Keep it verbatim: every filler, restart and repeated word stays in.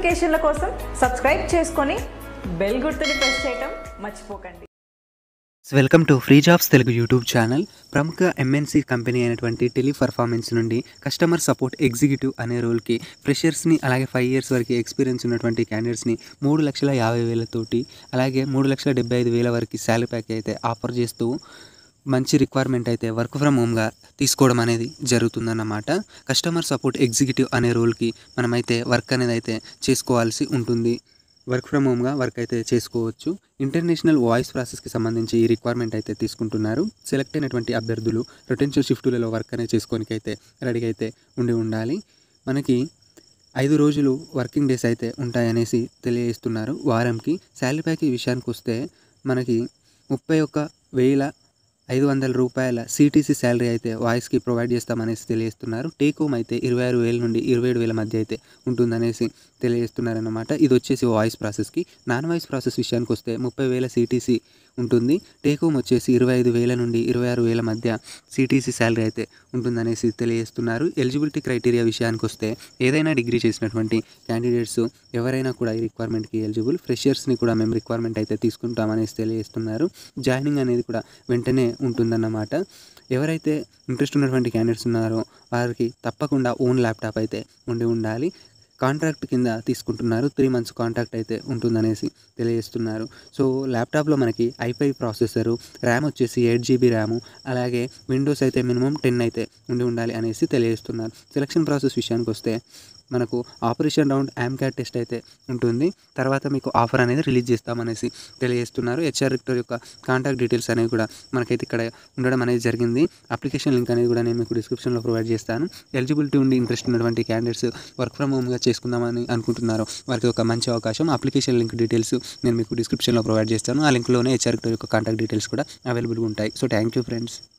నోటిఫికేషన్ల కోసం సబ్స్క్రైబ్ చేసుకొని బెల్ గుర్తుని ప్రెస్ చేయడం మర్చిపోకండి. Welcome to free jobs Telugu YouTube channel. ప్రముఖ ఎంఎన్సీ కంపెనీ అయినటువంటి టెలి పర్ఫార్మెన్స్ నుండి కస్టమర్ సపోర్ట్ ఎగ్జిక్యూటివ్ అనే రోల్కి ఫ్రెషర్స్ని అలాగే ఫైవ్ ఇయర్స్ వరకు ఎక్స్పీరియన్స్ ఉన్నటువంటి క్యాండిడేట్స్ని మూడు లక్షల యాభై వేలతోటి అలాగే మూడు లక్షల డెబ్బై ఐదు వేల వరకు శాలరీ ప్యాక్ అయితే ఆఫర్ చేస్తూ మంచి రిక్వైర్మెంట్ అయితే వర్క్ ఫ్రమ్ హోమ్గా తీసుకోవడం అనేది జరుగుతుందన్నమాట. కస్టమర్ సపోర్ట్ ఎగ్జిక్యూటివ్ అనే రోల్కి మనమైతే వర్క్ అనేది అయితే చేసుకోవాల్సి ఉంటుంది. వర్క్ ఫ్రమ్ హోమ్గా వర్క్ అయితే చేసుకోవచ్చు. ఇంటర్నేషనల్ వాయిస్ ప్రాసెస్కి సంబంధించి ఈ రిక్వైర్మెంట్ అయితే తీసుకుంటున్నారు. సెలెక్ట్ అయినటువంటి అభ్యర్థులు రొటేషనల్ షిఫ్టులలో వర్క్ అనేది చేసుకోనికి అయితే రెడీగా అయితే ఉండి ఉండాలి. మనకి ఐదు రోజులు వర్కింగ్ డేస్ అయితే ఉంటాయనేసి తెలియజేస్తున్నారు. వారంకి శాలరీ ప్యాకేజ్ విషయానికి వస్తే మనకి ముప్పై ఒక్క వేల ఐదు వందల రూపాయల సిటీసీ శాలరీ అయితే వాయిస్కి ప్రొవైడ్ చేస్తామనేసి తెలియజేస్తున్నారు. టేక్ హోమ్ అయితే ఇరవై ఆరు వేల నుండి ఇరవై ఏడు వేల మధ్య అయితే ఉంటుందనేసి తెలియజేస్తున్నారన్నమాట. ఇది వచ్చేసి వాయిస్ ప్రాసెస్కి. నాన్ వాయిస్ ప్రాసెస్ విషయానికి వస్తే ముప్పై వేల సిటీసీ ఉంటుంది. టేక్ హోమ్ వచ్చేసి ఇరవై ఐదు వేల నుండి ఇరవై ఆరు వేల మధ్య సిటీసీ శాలరీ అయితే ఉంటుందనేసి తెలియజేస్తున్నారు. ఎలిజిబిలిటీ క్రైటీరియా విషయానికి వస్తే ఏదైనా డిగ్రీ చేసినటువంటి క్యాండిడేట్స్ ఎవరైనా కూడా ఈ రిక్వైర్మెంట్కి ఎలిజిబుల్. ఫ్రెషర్స్ని కూడా మేము రిక్వైర్మెంట్ అయితే తీసుకుంటామనేసి తెలియజేస్తున్నారు. జాయినింగ్ అనేది కూడా వెంటనే ఉంటుందన్నమాట. ఎవరైతే ఇంట్రెస్ట్ ఉన్నటువంటి క్యాండిడేట్స్ ఉన్నారో వారికి తప్పకుండా ఓన్ ల్యాప్టాప్ అయితే ఉండి ఉండాలి. కాంట్రాక్ట్ కింద తీసుకుంటున్నారు. త్రీ మంత్స్ కాంట్రాక్ట్ అయితే ఉంటుందనేసి తెలియజేస్తున్నారు. సో ల్యాప్టాప్లో మనకి ఐ ఫైవ్ ప్రాసెసరు, ర్యామ్ వచ్చేసి ఎయిట్ జీబీ ర్యాము, అలాగే విండోస్ అయితే మినిమం టెన్ అయితే ఉండి ఉండాలి అనేసి తెలియజేస్తున్నారు. సెలక్షన్ ప్రాసెస్ విషయానికి వస్తే మనకు ఆపరేషన్ రౌండ్ యామ్క్యాట్ టెస్ట్ అయితే ఉంటుంది. తర్వాత మీకు ఆఫర్ అనేది రిలీజ్ చేస్తామనేసి తెలియజేస్తున్నారు. హెచ్ఆర్ రెక్టర్ యొక్క కాంటాక్ట్ డీటెయిల్స్ అనేవి కూడా మనకైతే ఇక్కడ ఉండడం అనేది జరిగింది. అప్లికేషన్ లింక్ అనేది కూడా నేను మీకు డిస్క్రిప్షన్లో ప్రొవైడ్ చేస్తాను. ఎలిజిబిలిటీ ఉండి ఇంట్రెస్ట్ ఉన్నటువంటి క్యాండిడేట్స్ వర్క్ ఫ్రమ్ హోమ్గా చేసుకుందామని అనుకుంటున్నారో వారికి ఒక మంచి అవకాశం. అప్లికేషన్ లింక్ డీటెయిల్స్ నేను మీకు డిస్క్రిప్షన్లో ప్రొవైడ్ చేస్తాను. ఆ లింక్లోనే హెచ్ఆర్ రెక్టర్ యొక్క కాంటాక్ట్ డీటెయిల్స్ కూడా అవైలబుల్గా ఉంటాయి. So thank you friends.